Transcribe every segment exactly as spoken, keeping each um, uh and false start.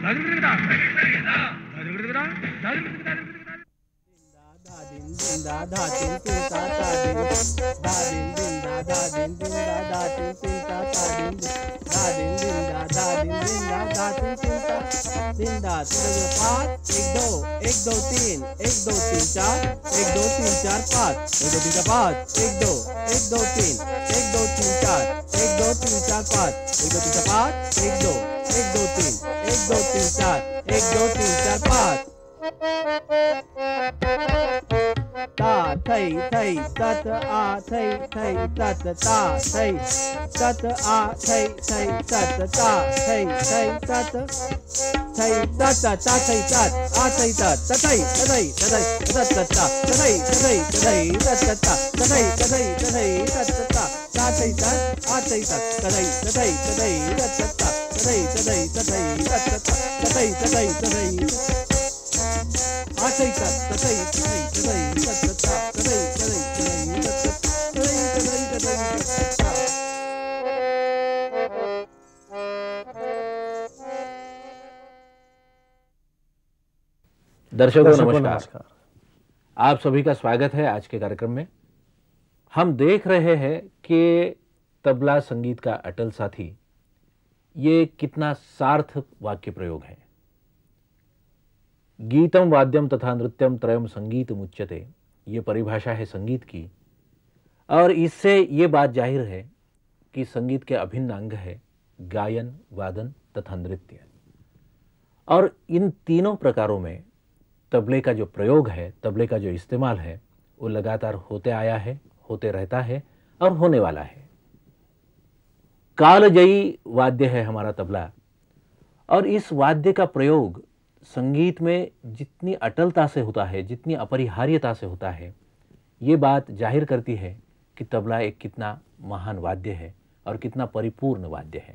दर्शकों नमस्कार।, नमस्कार आप सभी का स्वागत है आज के कार्यक्रम में। हम देख रहे हैं कि तबला संगीत का अटल साथी ये कितना सार्थक वाक्य प्रयोग है। गीतम वाद्यम तथा नृत्यम त्रयम संगीत मुच्यते, ये परिभाषा है संगीत की, और इससे ये बात जाहिर है कि संगीत के अभिन्न अंग है गायन, वादन तथा नृत्य। और इन तीनों प्रकारों में तबले का जो प्रयोग है, तबले का जो इस्तेमाल है, वो लगातार होते आया है, होते रहता है और होने वाला है। कालजयी वाद्य है हमारा तबला, और इस वाद्य का प्रयोग संगीत में जितनी अटलता से होता है, जितनी अपरिहार्यता से होता है, ये बात जाहिर करती है कि तबला एक कितना महान वाद्य है और कितना परिपूर्ण वाद्य है।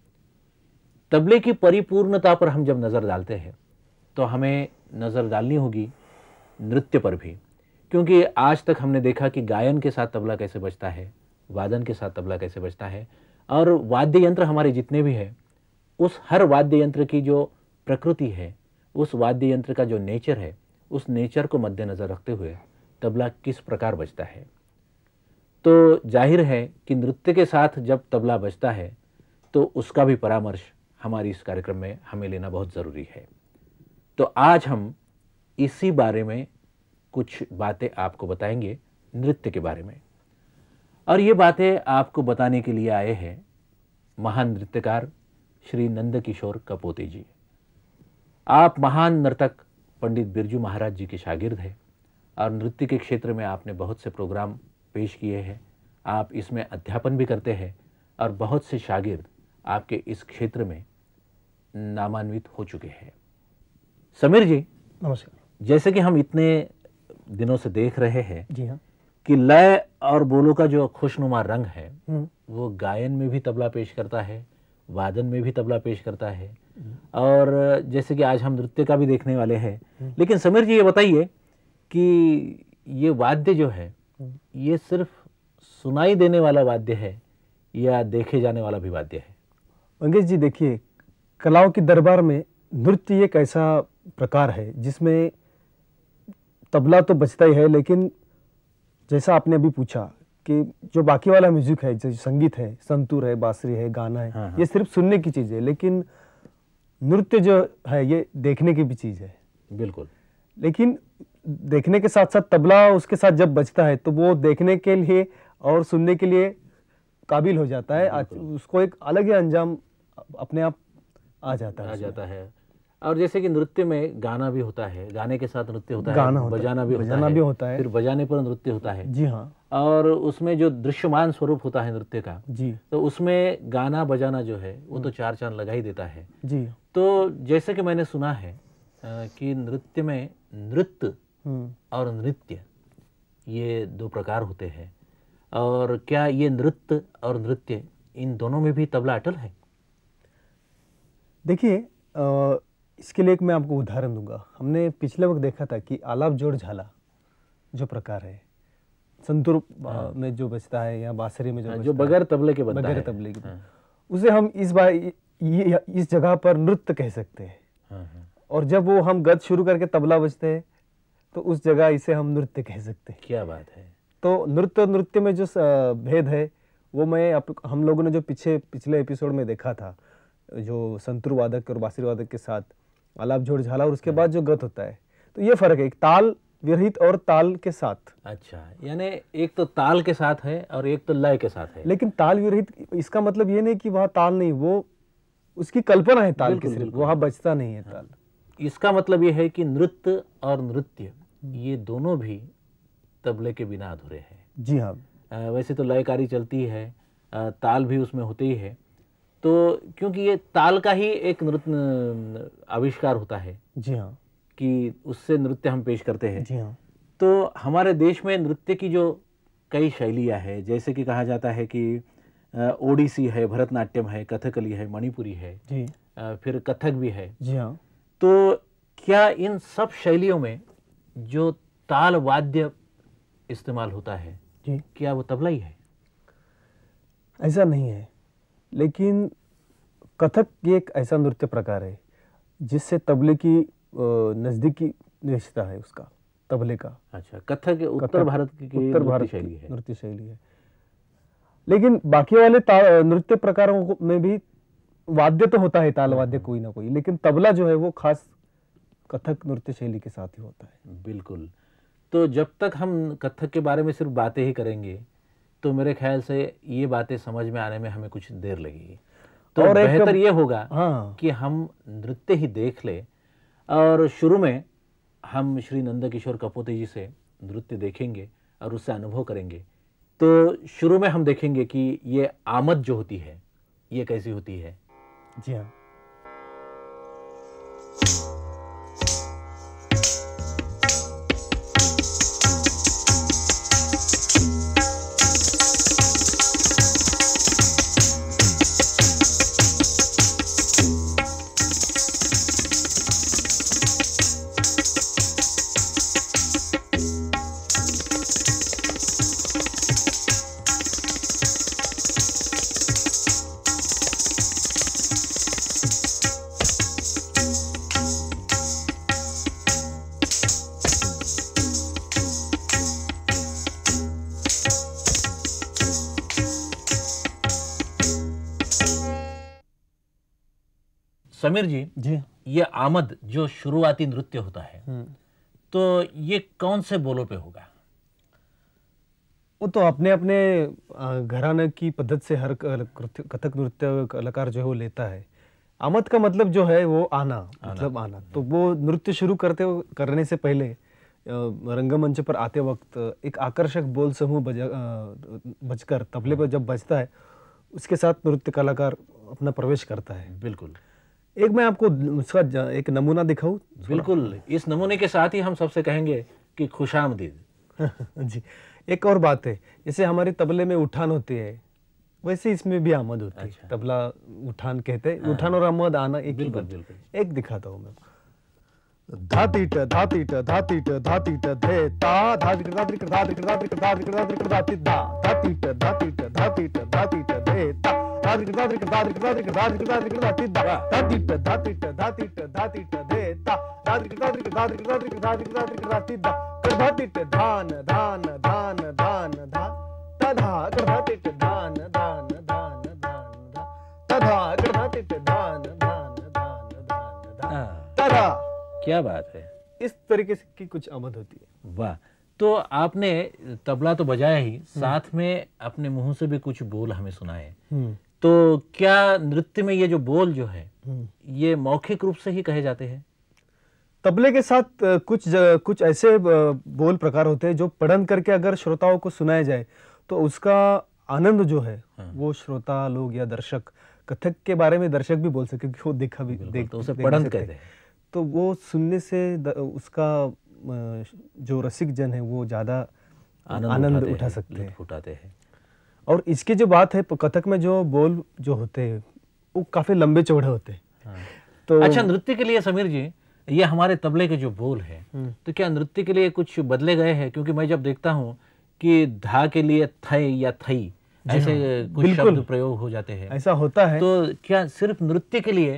तबले की परिपूर्णता पर हम जब नज़र डालते हैं तो हमें नज़र डालनी होगी नृत्य पर भी, क्योंकि आज तक हमने देखा कि गायन के साथ तबला कैसे बजता है, वादन के साथ तबला कैसे बजता है, और वाद्य यंत्र हमारे जितने भी हैं, उस हर वाद्य यंत्र की जो प्रकृति है, उस वाद्य यंत्र का जो नेचर है, उस नेचर को मद्देनज़र रखते हुए तबला किस प्रकार बजता है। तो जाहिर है कि नृत्य के साथ जब तबला बजता है तो उसका भी परामर्श हमारी इस कार्यक्रम में हमें लेना बहुत ज़रूरी है। तो आज हम इसी बारे में कुछ बातें आपको बताएंगे, नृत्य के बारे में। और ये बातें आपको बताने के लिए आए हैं महान नृत्यकार श्री नंद किशोर कपोते जी। आप महान नर्तक पंडित बिरजू महाराज जी के शागिर्द हैं और नृत्य के क्षेत्र में आपने बहुत से प्रोग्राम पेश किए हैं। आप इसमें अध्यापन भी करते हैं और बहुत से शागिर्द आपके इस क्षेत्र में नामान्वित हो चुके हैं। समीर जी नमस्कार। जैसे कि हम इतने दिनों से देख रहे हैं जी हाँ, कि लय और बोलों का जो खुशनुमा रंग है वो गायन में भी तबला पेश करता है, वादन में भी तबला पेश करता है, और जैसे कि आज हम नृत्य का भी देखने वाले हैं। लेकिन समीर जी ये बताइए कि ये वाद्य जो है ये सिर्फ सुनाई देने वाला वाद्य है या देखे जाने वाला भी वाद्य है? मंगेश जी देखिए, कलाओं के दरबार में नृत्य एक ऐसा प्रकार है जिसमें तबला तो बजता ही है, लेकिन जैसा आपने अभी पूछा कि जो बाकी वाला म्यूजिक है, जैसे संगीत है, संतूर है, बांसुरी है, गाना है, हाँ हाँ। ये सिर्फ सुनने की चीज़ है, लेकिन नृत्य जो है ये देखने की भी चीज़ है। बिल्कुल। लेकिन देखने के साथ साथ तबला उसके साथ जब बजता है तो वो देखने के लिए और सुनने के लिए काबिल हो जाता है, उसको एक अलग ही अंजाम अपने आप आ जाता है आ जाता है। और जैसे कि नृत्य में गाना भी होता है, गाने के साथ नृत्य होता गाना है, होता बजाना भी बजाना होता है, भी होता है, फिर बजाने पर नृत्य होता है। जी हाँ। और उसमें जो दृश्यमान स्वरूप होता है नृत्य का, जी, तो उसमें गाना बजाना जो है वो तो चार चांद लगा ही देता है। जी। तो जैसे कि मैंने सुना है कि नृत्य में नृत्य और नृत्य ये दो प्रकार होते हैं, और क्या ये नृत्य और नृत्य इन दोनों में भी तबला अटल है? देखिए, इसके लिए एक मैं आपको उदाहरण दूंगा। हमने पिछले वक्त देखा था कि आलाप जोड़ झाला जो प्रकार है, संतूर हाँ। में जो बजता है या बांसुरी में जो हाँ, जो बगैर तबले के बनता बगैर है, तबले के हाँ। उसे हम इस बार ये इस जगह पर नृत्य कह सकते हैं। हाँ, हाँ। और जब वो हम गत शुरू करके तबला बजते हैं तो उस जगह इसे हम नृत्य कह सकते हैं। क्या बात है। तो नृत्य और नृत्य में जो स- भेद है वो मैं आप, हम लोगों ने जो पीछे पिछले एपिसोड में देखा था, जो संतूर वादक और बांसुरी वादक के साथ आलाप जोड़ झाला और उसके बाद जो गत होता है, तो ये फर्क है, एक ताल विरहित और ताल के साथ। अच्छा, यानी एक तो ताल के साथ है और एक तो लय के साथ है। लेकिन ताल विरहित इसका मतलब ये नहीं कि वहाँ ताल नहीं, वो उसकी कल्पना है ताल की, सिर्फ वहाँ बजता नहीं है ताल। इसका मतलब ये है कि नृत्य और नृत्य ये दोनों भी तबले के बिना अधूरे हैं। जी हाँ। अ, वैसे तो लयकारी चलती है, अ, ताल भी उसमें होते ही है, तो क्योंकि ये ताल का ही एक नृत्य आविष्कार होता है। जी हाँ। कि उससे नृत्य हम पेश करते हैं। जी हाँ। तो हमारे देश में नृत्य की जो कई शैलियाँ हैं, जैसे कि कहा जाता है कि अ, ओडिसी है, भरतनाट्यम है, कथकली है, मणिपुरी है, जी। अ, फिर कथक भी है। जी हाँ। तो क्या इन सब शैलियों में जो ताल वाद्य इस्तेमाल होता है, जी, क्या वो तबला ही है? ऐसा नहीं है, लेकिन कथक ये एक ऐसा नृत्य प्रकार है जिससे तबले की नज़दीकी रिश्ता है उसका, तबले का। अच्छा, कथक उत्तर भारत की उत्तर भारत नृत्य शैली है। नृत्य शैली है, लेकिन बाकी वाले ता- नृत्य प्रकारों को- में भी वाद्य तो होता है, ताल वाद्य कोई ना कोई, लेकिन तबला जो है वो खास कथक नृत्य शैली के साथ ही होता है। बिल्कुल। तो जब तक हम कथक के बारे में सिर्फ बातें ही करेंगे तो मेरे ख्याल से ये बातें समझ में आने में हमें कुछ देर लगेगी। तो और एक- बेहतर ये होगा हाँ, कि हम नृत्य ही देख ले, और शुरू में हम श्री नंदकिशोर कपोते जी से नृत्य देखेंगे और उससे अनुभव करेंगे। तो शुरू में हम देखेंगे कि ये आमद जो होती है ये कैसी होती है। जी हाँ। समीर जी, जी ये आमद जो शुरुआती नृत्य होता है, तो ये कौन से बोलों पे होगा? वो तो अपने अपने अ, घराने की पद्धत से हर क- कृत्य- कथक नृत्य कलाकार जो है वो लेता है। आमद का मतलब जो है वो आना, मतलब आना। तो वो नृत्य शुरू करते हो- करने से पहले अ, रंगमंच पर आते वक्त एक आकर्षक बोल समूह बजा अ, बजकर तबले पर जब बजता है, उसके साथ नृत्य कलाकार अपना प्रवेश करता है। बिल्कुल एक मैं आपको उसका ज- एक नमूना दिखाऊं? बिल्कुल। इस नमूने के साथ ही हम सबसे कहेंगे कि खुशामदीद। जी। एक और बात है, जैसे हमारे तबले में उठान होती है, वैसे इसमें भी आमद होती है। अच्छा। तबला उठान कहते हैं, उठान और आमद आना एक ही बिल्कुल बात है। बिल्कुल। एक दिखाता हूँ मैं। धाती ट धाती ट धाती ट धाती ट धे ता धाती ट धाती ट धाती ट धाती ट धाती ट धाती ट धाती दा धाती ट धाती ट धाती ट धाती ट धे ता धाती ट धाती ट धाती ट धाती ट धाती ट धाती ट धाती दा धाती ट धाती ट धाती ट धाती ट धे ता धाती ट धाती ट धाती ट धाती ट धाती ट धाती ट धाती दा कर धाती ट धान धान धान धान धा ता धा कर धाती ट धान धान धान धान धा ता धा कर धाती ट धान धान धान धान धा ता धा। क्या बात है। इस तरीके से की कुछ आमद होती है। वाह। तो आपने तबला तो बजाया ही, साथ में अपने मुंह से भी कुछ बोल हमें सुनाए। तो क्या नृत्य में ये जो बोल जो है ये मौखिक रूप से ही कहे जाते हैं? तबले के साथ अ, कुछ ज- कुछ ऐसे अ, बोल प्रकार होते हैं जो पढ़न करके अगर श्रोताओं को सुनाया जाए तो उसका आनंद जो है वो श्रोता लोग या दर्शक, कथक के बारे में दर्शक भी बोल सके, क्योंकि वो देखा भी देख तो उसे देख पढ़ंत सकते कहते हैं। हैं। तो वो सुनने से द, उसका अ, जो रसिक जन है वो ज्यादा आनंद उठाते उठा हैं, सकते हैं। लुत्फ उठाते हैं। और इसकी जो बात है, कथक में जो बोल जो होते हैं वो काफी लंबे चौड़े होते हैं। हाँ। तो अच्छा, नृत्य के लिए समीर जी ये हमारे तबले के जो बोल हैं, तो क्या नृत्य के लिए कुछ बदले गए हैं? क्योंकि मैं जब देखता हूँ कि धा के लिए थई या थई ऐसे कुछ शब्द प्रयोग हो जाते हैं, ऐसा होता है। तो क्या सिर्फ नृत्य के लिए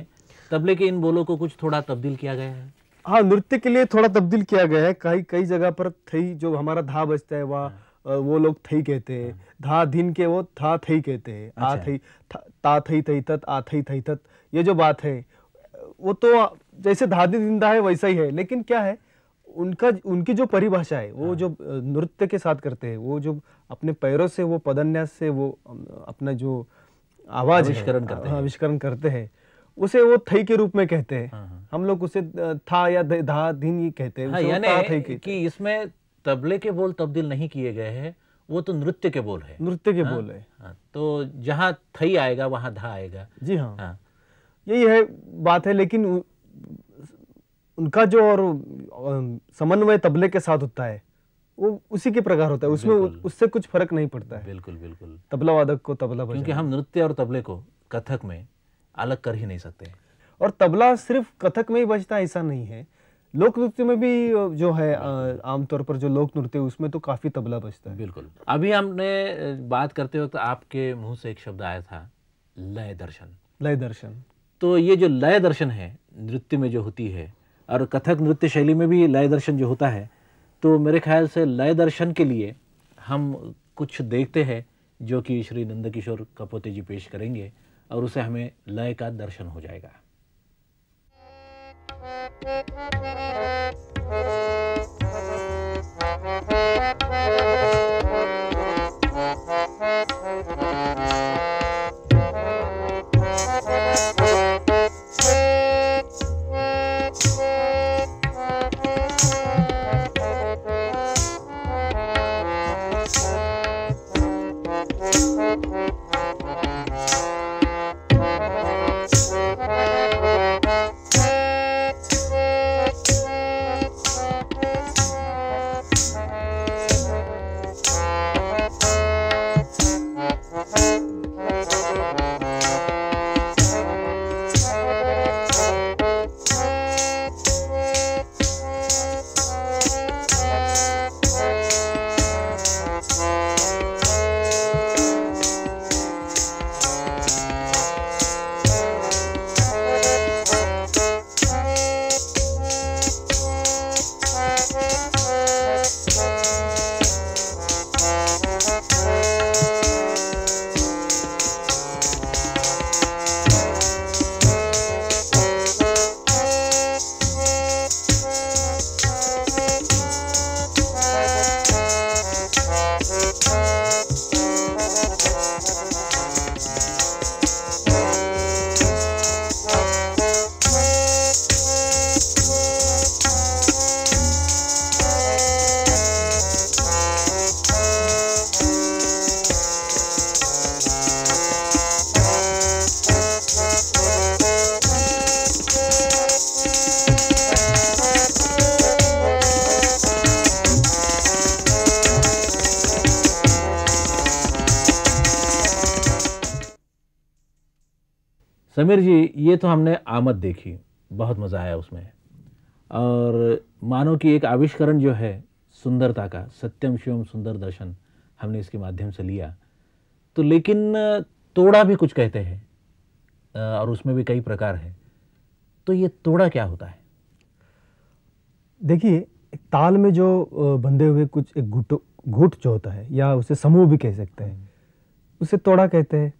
तबले के इन बोलों को कुछ थोड़ा तब्दील किया गया है? हाँ, नृत्य के लिए थोड़ा तब्दील किया गया है। कई कई जगह पर थई जो हमारा धा बजता है वह वो लोग थई कहते हैं। धा दिन के वो था थई कहते हैं। आ अच्छा। थई ता थई थई तत आ थई थई तत, ये जो बात है वो तो जैसे धा दिन दिन धा है वैसा ही है, लेकिन क्या है उनका उनकी जो परिभाषा है वो जो नृत्य के साथ करते हैं, वो जो अपने पैरों से वो पदन्यास से वो अपना जो आवाज आविष्करण करते हैं, आविष्करण करते हैं, उसे वो थई के रूप में कहते हैं। हाँ। हम लोग उसे था या धा दिन ही कहते हैं। हाँ, यानी कि इसमें तबले के बोल तब्दील नहीं किए गए हैं, वो तो नृत्य के बोल है। नृत्य के हाँ? बोल है। हाँ, तो जहाँ थई आएगा वहाँ धा आएगा। जी हाँ, हाँ। यही है बात है। लेकिन उ, उनका जो और समन्वय तबले के साथ होता है वो उसी के प्रकार होता है, उसमें उससे कुछ फर्क नहीं पड़ता है। बिल्कुल बिल्कुल। तबला वादक को तबला बजाना, क्योंकि हम नृत्य और तबले को कथक में अलग कर ही नहीं सकते। और तबला सिर्फ कथक में ही बजता है ऐसा नहीं है, लोक नृत्य में भी जो है आमतौर पर जो लोक नृत्य उसमें तो काफी तबला बजता है। बिल्कुल। अभी हमने बात करते वक्त आपके मुंह से एक शब्द आया था, लय दर्शन। लय दर्शन, तो ये जो लय दर्शन है नृत्य में जो होती है, और कथक नृत्य शैली में भी लय दर्शन जो होता है, तो मेरे ख्याल से लय दर्शन के लिए हम कुछ देखते हैं जो कि श्री नंदकिशोर कपोते जी पेश करेंगे, और उसे हमें लय का दर्शन हो जाएगा। समीर जी, ये तो हमने आमद देखी, बहुत मज़ा आया उसमें, और मानो कि एक आविष्करण जो है सुंदरता का, सत्यम शिवम सुंदर दर्शन, हमने इसके माध्यम से लिया। तो लेकिन तोड़ा भी कुछ कहते हैं और उसमें भी कई प्रकार हैं, तो ये तोड़ा क्या होता है? देखिए, ताल में जो बंधे हुए कुछ एक गुट गुट जो होता है, या उसे समूह भी कह सकते हैं, उसे तोड़ा कहते हैं।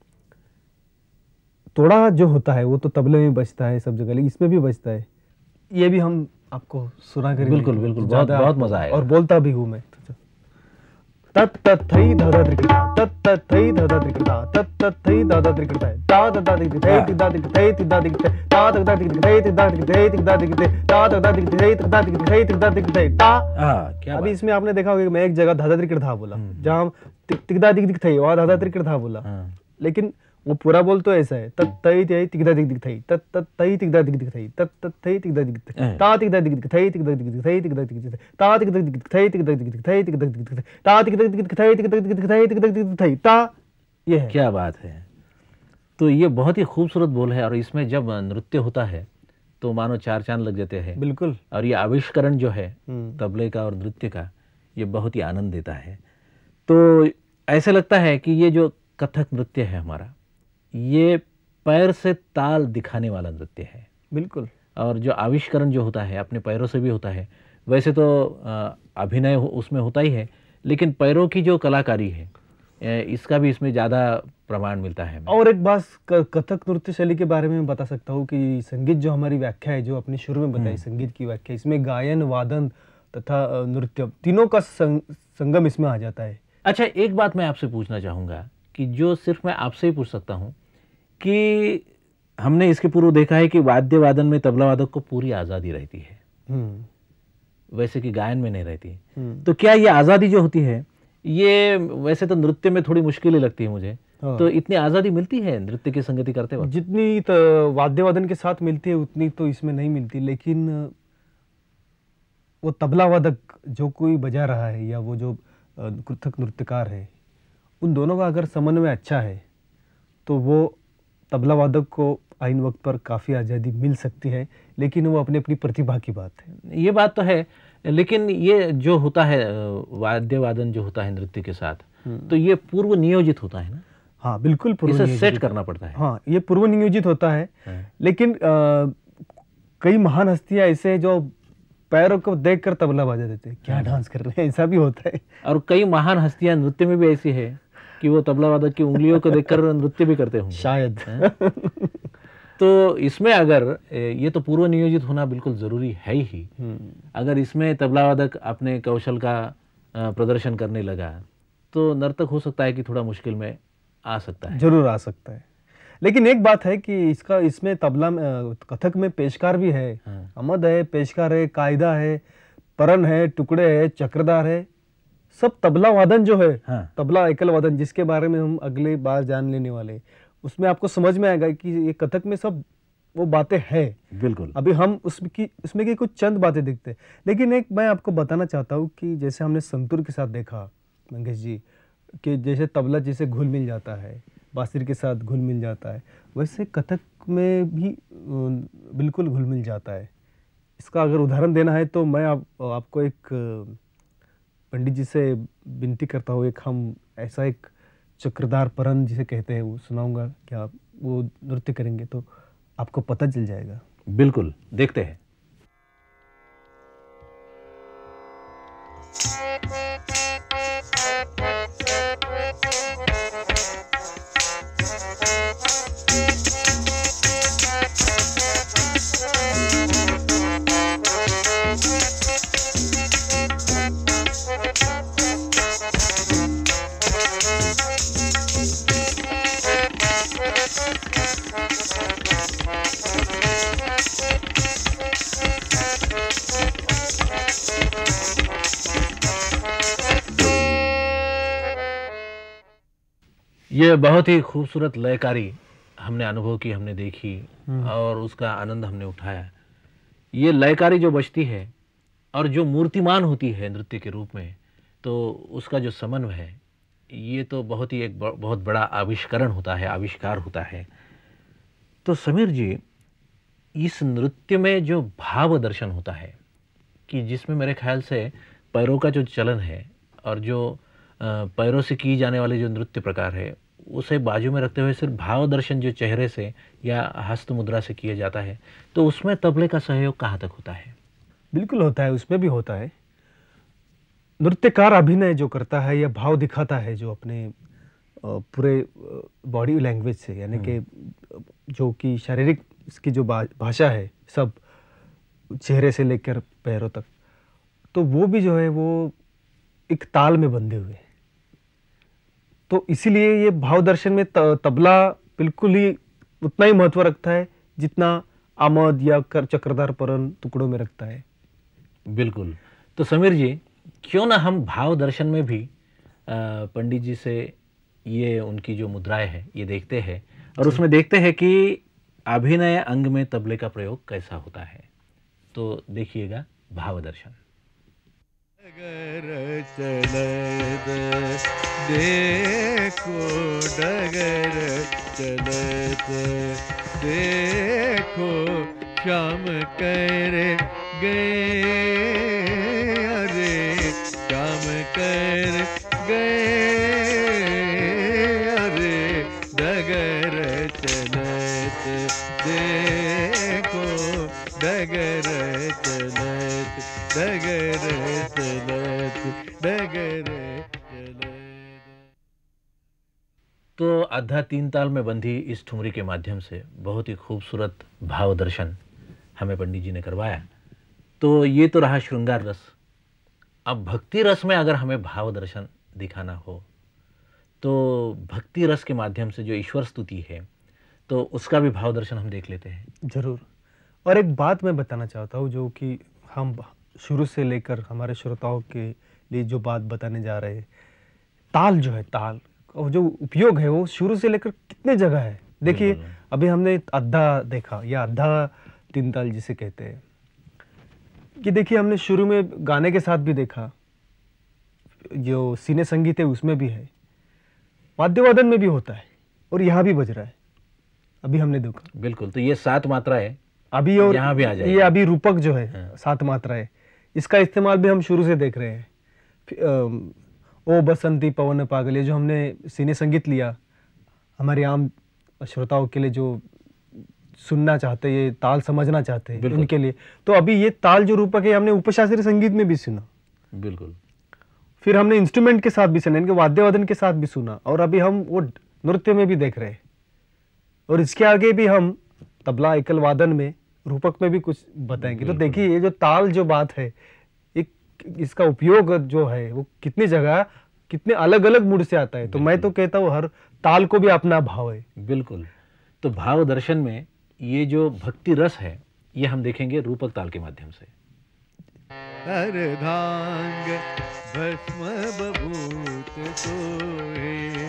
तोड़ा जो होता है वो तो तबले में बजता है सब जगह, इसमें भी बजता है। ये भी हम आपको सुना करेंगे। बिल्कुल बिल्कुल, बहुत बहुत मजा आएगा, और बोलता भी हूँ मैं। तत तत थई दादा त्रिकटा, तत तत थई दादा त्रिकटा, तत तत थई दादा त्रिकटा, ता दादा त्रिकटा, थई तिदा त्रिकटा, थई तिदा त्रिकटा, ता दादा त्रिकटा, थई तिदा त्रिकटा, थई तिदा त्रिकटा, ता दादा त्रिकटा, थई तिदा त्रिकटा, थई तिदा त्रिकटा, ता। हां, क्या अभी इसमें आपने देखा होगा कि मैं एक जगह दादा त्रिकटा था बोला, जहाँ तिकदा तिक तिक थई वहाँ दादा त्रिकटा था बोला, लेकिन वो पूरा बोल तो ऐसा है, तत तई तई तिकदा तिक तिक थई, तत तत तई तिकदा तिक तिक थई, तत तत तई तिकदा तिक तिक थई, ता तिकदा तिक तिक थई, तिकदा तिक तिक थई, तिकदा तिक तिक थई, ता तिकदा तिक तिक थई, तिकदा तिक तिक थई, तिकदा तिक तिक थई, ता तिकदा तिक तिक थई, तिकदा तिक तिक थई, तिकदा तिक तिक थई, ता। ये है। क्या बात है। तो ये बहुत ही खूबसूरत बोल है, और इसमें जब नृत्य होता है तो मानो चार चांद लग जाते हैं। बिल्कुल। और ये आविष्करण जो है तबले का और नृत्य का, ये बहुत ही आनंद देता है। तो ऐसे लगता है कि ये जो कथक नृत्य है हमारा, ये पैर से ताल दिखाने वाला नृत्य है। बिल्कुल। और जो आविष्करण जो होता है अपने पैरों से भी होता है। वैसे तो अ, अभिनय हो- उसमें होता ही है, लेकिन पैरों की जो कलाकारी है अ, इसका भी इसमें ज़्यादा प्रमाण मिलता है हमें। और एक बात क- कथक नृत्य शैली के बारे में मैं बता सकता हूँ कि संगीत जो हमारी व्याख्या है, जो आपने शुरू में बताई संगीत की व्याख्या, इसमें गायन, वादन तथा अ, नृत्य तीनों का संग, संगम इसमें आ जाता है। अच्छा, एक बात मैं आपसे पूछना चाहूँगा कि जो सिर्फ मैं आपसे ही पूछ सकता हूँ कि हमने इसके पूर्व देखा है कि वाद्य वादन में तबला वादक को पूरी आज़ादी रहती है, हम्म वैसे कि गायन में नहीं रहती। हम्म तो क्या ये आज़ादी जो होती है, ये वैसे तो नृत्य में थोड़ी मुश्किल ही लगती है मुझे, हाँ। तो इतनी आज़ादी मिलती है नृत्य की संगति करते वक्त? जितनी त- वाद्य वादन के साथ मिलती है उतनी तो इसमें नहीं मिलती, लेकिन वो तबला वादक जो कोई बजा रहा है या वो जो अ, कथक नृत्यकार है, उन दोनों का अगर समन्वय अच्छा है तो वो तबला वादक को आइन वक्त पर काफ़ी आज़ादी मिल सकती है, लेकिन वो अपनी अपनी प्रतिभा की बात है। ये बात तो है, लेकिन ये जो होता है अ, वाद्य वादन जो होता है नृत्य के साथ, तो ये पूर्व नियोजित होता है ना? हाँ बिल्कुल, पूर्व इसे नियोजित सेट होता करना पड़ता है। है। हाँ, ये पूर्व नियोजित होता है। हाँ। लेकिन अ, कई महान हस्तियां ऐसे हैं जो पैरों को देखकर तबला बजा देते हैं, क्या डांस कर रहे हैं, ऐसा भी होता है। और कई महान हस्तियां नृत्य में भी ऐसी है कि वो तबला वादक की उंगलियों को देखकर नृत्य भी करते होंगे शायद। तो इसमें अगर ए, ये तो पूर्व नियोजित होना बिल्कुल जरूरी है ही। अगर इसमें तबला वादक अपने कौशल का अ, प्रदर्शन करने लगा तो नर्तक हो सकता है कि थोड़ा मुश्किल में आ सकता है। जरूर आ सकता है। लेकिन एक बात है कि इसका इसमें तबला में अ, कथक में पेशकार भी है। हाँ। अमद है, पेशकार है, कायदा है, परन है, टुकड़े है, चक्रधार है, सब तबला वादन जो है। हाँ। तबला एकल वादन, जिसके बारे में हम अगले बार जान लेने वाले हैं, उसमें आपको समझ में आएगा कि ये कथक में सब वो बातें हैं। बिल्कुल। अभी हम उसमें की उसमें की कुछ चंद बातें देखते हैं, लेकिन एक मैं आपको बताना चाहता हूँ कि जैसे हमने संतूर के साथ देखा मंगेश जी, कि जैसे तबला जैसे घुल मिल जाता है, बांसुरी के साथ घुल मिल जाता है, वैसे कथक में भी अ, बिल्कुल घुल मिल जाता है। इसका अगर उदाहरण देना है तो मैं आप, आपको एक अ, पंडित जी से विनती करता हूँ, एक हम ऐसा एक चक्रधार परन जिसे कहते हैं वो सुनाऊंगा, क्या आप वो नृत्य करेंगे तो आपको पता चल जाएगा। बिल्कुल, देखते हैं। ये बहुत ही खूबसूरत लयकारी हमने अनुभव की, हमने देखी और उसका आनंद हमने उठाया। ये लयकारी जो बजती है और जो मूर्तिमान होती है नृत्य के रूप में, तो उसका जो समन्वय है, ये तो बहुत ही एक ब, बहुत बड़ा आविष्करण होता है, आविष्कार होता है। तो समीर जी, इस नृत्य में जो भाव दर्शन होता है कि जिसमें मेरे ख्याल से पैरों का जो चलन है और जो अ, पैरों से की जाने वाले जो नृत्य प्रकार है, उसे बाजू में रखते हुए सिर्फ भाव दर्शन जो चेहरे से या हस्त मुद्रा से किया जाता है, तो उसमें तबले का सहयोग कहाँ तक होता है? बिल्कुल होता है, उसमें भी होता है। नृत्यकार अभिनय जो करता है या भाव दिखाता है जो अपने अ, पूरे बॉडी लैंग्वेज से, यानी कि जो कि शारीरिक इसकी जो भा- भाषा है, सब चेहरे से लेकर पैरों तक, तो वो भी जो है वो एक ताल में बंधे हुए हैं। तो इसीलिए ये भाव दर्शन में त- तबला बिल्कुल ही उतना ही महत्व रखता है जितना आमद या कर चक्रधार परन टुकड़ों में रखता है। बिल्कुल। तो समीर जी, क्यों ना हम भाव दर्शन में भी अ, पंडित जी से ये उनकी जो मुद्राएं हैं ये देखते हैं और उसमें देखते हैं कि अभिनय अंग में तबले का प्रयोग कैसा होता है। तो देखिएगा भाव दर्शन। डगर चलत देखो, डगर चलत देखो, श्याम कर गए, अरे श्याम कर गए, अरे डगर चलत तो आधा तीन ताल में बंधी इस ठुमरी के माध्यम से बहुत ही खूबसूरत भाव दर्शन हमें पंडित जी ने करवाया। तो ये तो रहा श्रृंगार रस। अब भक्ति रस में अगर हमें भाव दर्शन दिखाना हो तो भक्ति रस के माध्यम से जो ईश्वर स्तुति है तो उसका भी भाव दर्शन हम देख लेते हैं। जरूर। और एक बात मैं बताना चाहता हूँ जो कि हम शुरू से लेकर हमारे श्रोताओं के लिए जो बात बताने जा रहे हैं, ताल जो है, ताल और जो उपयोग है वो शुरू से लेकर कितने जगह है। देखिए अभी हमने अद्धा देखा या अद्धा तीन ताल जिसे कहते हैं, कि देखिए हमने शुरू में गाने के साथ भी देखा, जो सीने संगीत है उसमें भी है, वाद्यवादन में भी होता है और यहाँ भी बज रहा है, अभी हमने देखा। बिल्कुल। तो ये सात मात्रा है अभी और यहाँ भी आ जाएगी। ये अभी रूपक जो है हाँ। सात मात्रा है, इसका इस्तेमाल भी हम शुरू से देख रहे हैं। ओ बसंती पवन पागल, ये जो हमने सीने संगीत लिया, हमारे आम श्रोताओं के लिए जो सुनना चाहते हैं, ये ताल समझना चाहते हैं, उनके लिए तो अभी ये ताल जो रूपक है हमने उपशास्त्रीय संगीत में भी सुना। बिल्कुल। फिर हमने इंस्ट्रूमेंट के साथ भी सुना, इनके वाद्यवादन के साथ भी सुना, और अभी हम वो नृत्य में भी देख रहे हैं। और इसके आगे भी हम तबला एकल वादन में, रूपक में भी कुछ बताएंगे। तो देखिए ये जो ताल जो बात है, एक इसका उपयोग जो है वो कितनी जगह, कितने अलग अलग मूड से आता है। तो मैं तो कहता हूँ हर ताल को भी अपना भाव है। बिल्कुल। तो भाव दर्शन में ये जो भक्ति रस है ये हम देखेंगे रूपक ताल के माध्यम से। अर्धांग भस्म बभूत सोहे,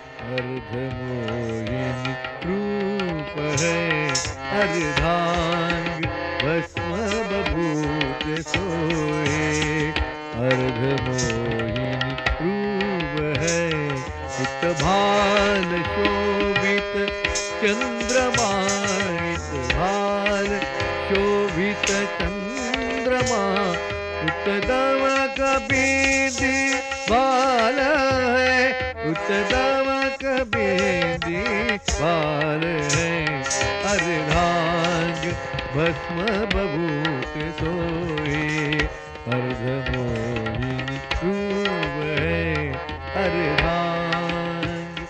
अर्धमोहिनी रूप है। अर्धांग भस्म बभूत सोहे, अर्धमोहिनी रूप है। चित भाल शोभित चंद्रमा, चित भाल शोभित चंद्रमा, उत्तम कबीदी बाल है, उत्तम कबीदी बाल है। अर्धांग भस्म बभूत सोए, अर्धमोहिनी रूप है। अर्धांग।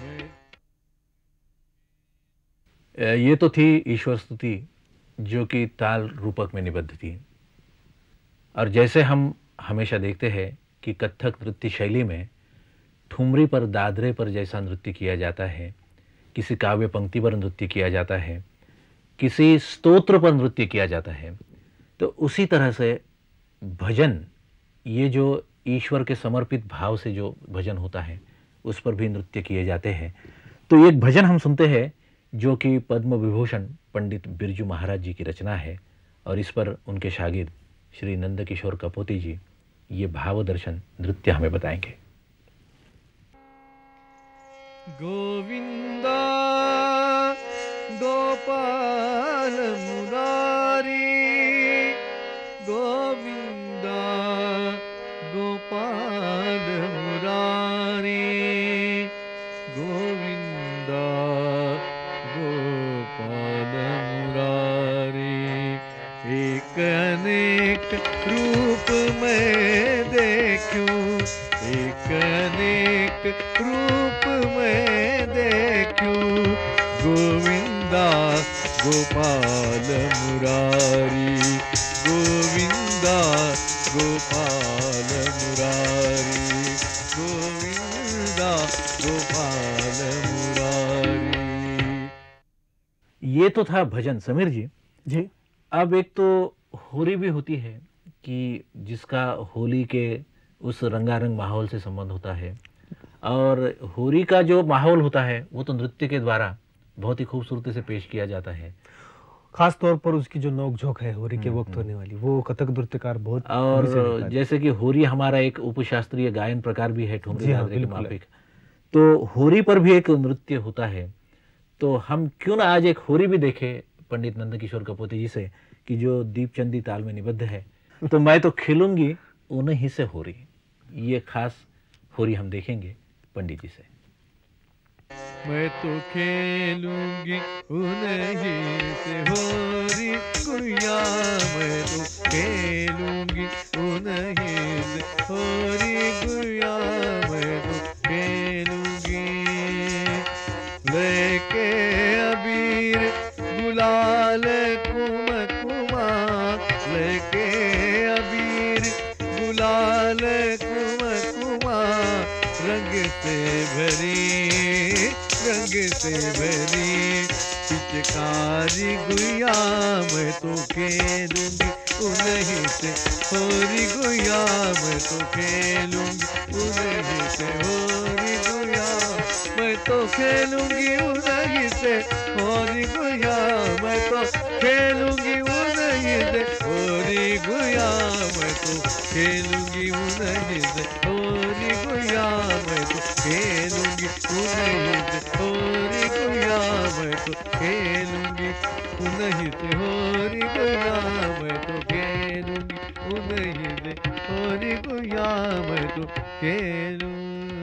ये तो थी ईश्वर स्तुति जो कि ताल रूपक में निबद्ध थी। और जैसे हम हमेशा देखते हैं कि कथक नृत्य शैली में ठुमरी पर, दादरे पर जैसा नृत्य किया जाता है, किसी काव्य पंक्ति पर नृत्य किया जाता है, किसी स्तोत्र पर नृत्य किया जाता है, तो उसी तरह से भजन, ये जो ईश्वर के समर्पित भाव से जो भजन होता है उस पर भी नृत्य किए जाते हैं। तो एक भजन हम सुनते हैं जो कि पद्म विभूषण पंडित बिरजू महाराज जी की रचना है, और इस पर उनके शागिर्द श्री नंद किशोर कपोती जी ये भाव दर्शन नृत्य हमें बताएंगे। गोविंदा गोपाल मुरारी, गोविंदा गोपाल मुरारी, गोविंदा गोपाल मुरारी। एक अनेक रूप में देखूं, एक अनेक रूप में देखूं, गोविंदा गोपाल मुरारी, गोविंदा गोपाल मुरारी, गोविंदा गोपाल मुरारी। ये तो था भजन समीर जी। जी। अब एक तो होली भी होती है कि जिसका होली के उस रंगारंग माहौल से संबंध होता है, और होली का जो माहौल होता है वो तो नृत्य के द्वारा बहुत ही खूबसूरती से पेश किया जाता है। खास तौर पर उसकी जो नोक-झोंक है होली के वक्त होने वाली, वो कथक नृत्यकार बहुत। और जैसे कि होली हमारा एक उपशास्त्रीय गायन प्रकार भी है, ठुमरी हाँ, दादरे के माफिक, तो होली पर भी एक नृत्य होता है। तो हम क्यों ना आज एक होली भी देखें पंडित नंद किशोर कपोती जी से, कि जो दीपचंदी ताल में निबद्ध है। तो मैं तो खेलूंगी उन्हीं से होरी, ये खास होरी हम देखेंगे पंडित जी से। मैं तो खेलूंगी उन्हीं से होरी गुड़िया, मैं तो खेलूंगी उन्हीं से होरी गुड़िया, मैं तो खेलूंगी। भरी, रंग से भरी पिचकारी गुइया मैं तो खेलूंगी उन्हीं से, होरी गुइया मैं तो खेलूंगी उन्हीं से, होरी गुइया मैं तो खेलूंगी उन्हीं से, होरी गुइया मैं तो खेलूंगी उन्हीं से, होरी गुइया मैं तो खेलूंगी उन्हीं से, होरी गुइया मैं तो खेलूंगी उन्हीं से, होरी गुइया मैं तो खेलूंगी उन्हीं से, होरी गुइया मैं तो खेलूंगी उन्हीं से, होरी गुइया मैं तो खेलूं।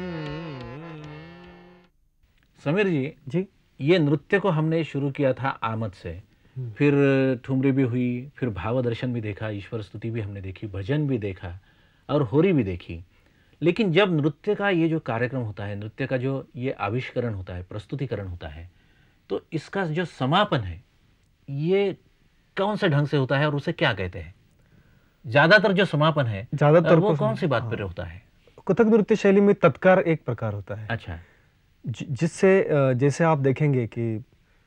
समीर जी जी ये नृत्य को हमने शुरू किया था आमद से, फिर ठुमरी भी हुई, फिर भाव दर्शन भी देखा, ईश्वर स्तुति भी हमने देखी, भजन भी देखा और होरी भी देखी। लेकिन जब नृत्य का ये जो कार्यक्रम होता है, नृत्य का जो ये आविष्करण होता है, प्रस्तुतिकरण होता है, तो इसका जो समापन है ये कौन से ढंग से होता है और उसे क्या कहते हैं? ज्यादातर जो समापन है ज्यादातर वो को कौन सी बात हाँ। पर होता है? कथक नृत्य शैली में तत्कार एक प्रकार होता है, अच्छा, जि- जिससे अ, जैसे आप देखेंगे कि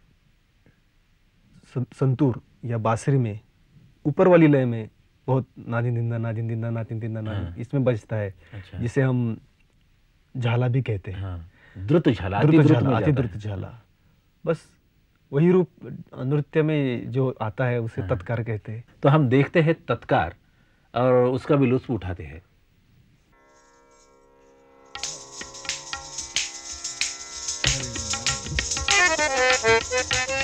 सं- संतूर या बांसुरी में ऊपर वाली लय में बहुत नादिन दिंदा नादिन दिंदा नादिन दिंदा नादिन हाँ। इसमें बजता है, अच्छा, जिसे हम झाला भी कहते हैं। हाँ, द्रुत झाला, अति द्रुत द्रुत झाला, में अति जाता द्रुत है। झाला, बस वही रूप नृत्य में जो आता है उसे हाँ। तत्कार कहते हैं। तो हम देखते हैं तत्कार और उसका भी लुत्फ उठाते हैं। Thank you.